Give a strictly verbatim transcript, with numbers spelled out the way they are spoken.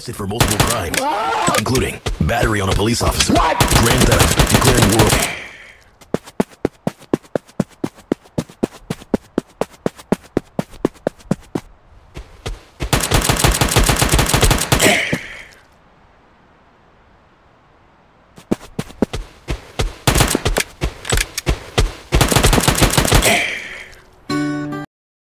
arrested for multiple crimes, including battery on a police officer, grand theft, declaring war.